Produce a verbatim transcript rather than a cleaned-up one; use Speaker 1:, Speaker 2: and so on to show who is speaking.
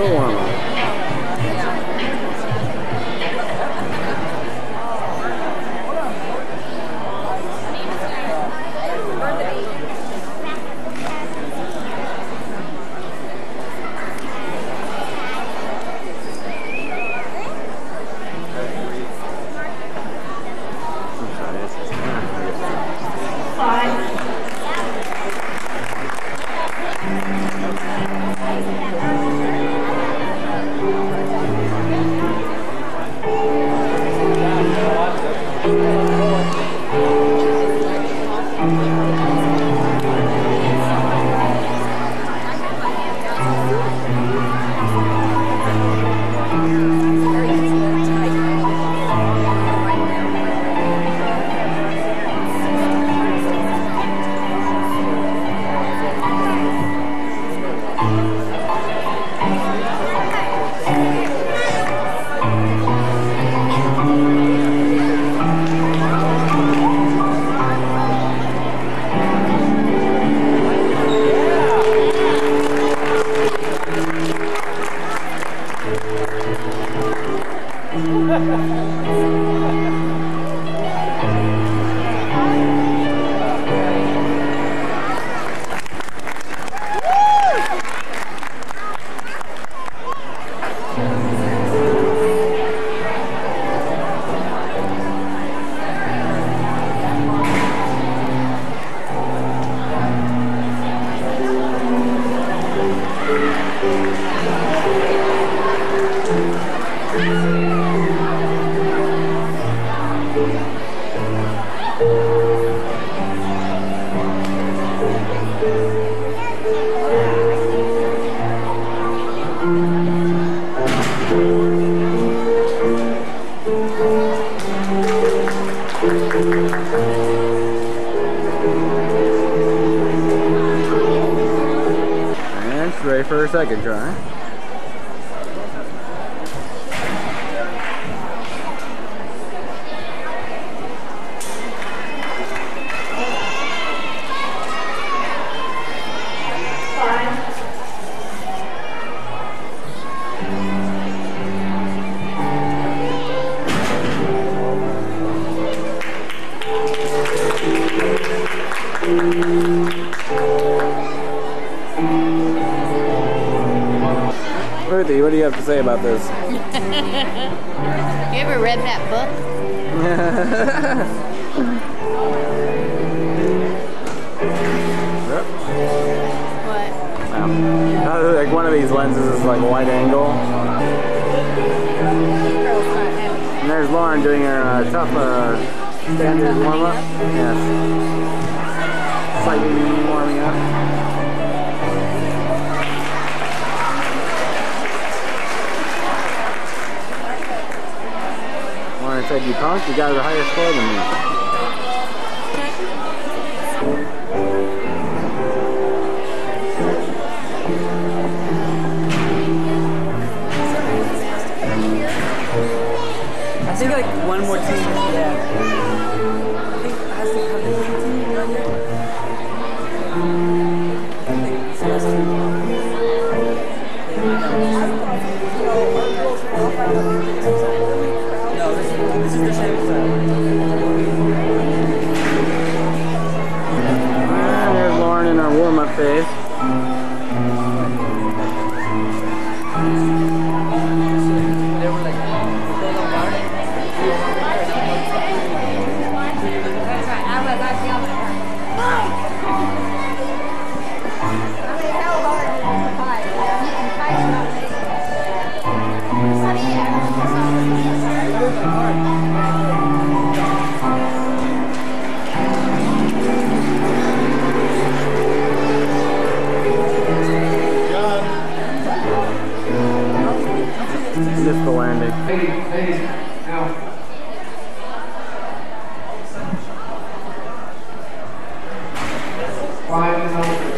Speaker 1: little warm up. And she's ready for her second try. Ruthie, what do you have to say about this?
Speaker 2: You ever read that book? What?
Speaker 1: Um, like one of these lenses is like wide angle. And there's Lauren doing her uh, tough uh, standard warm up. Yes. Slightly warming up. Lauren said, "You punk, you got a higher score than me."
Speaker 3: I think like one more team. Yeah. I think it has to come in team right here. I think it's last two. No, this, this is the same style.
Speaker 1: And there's Lauren in her warm-up phase. Just the landing.
Speaker 4: Five and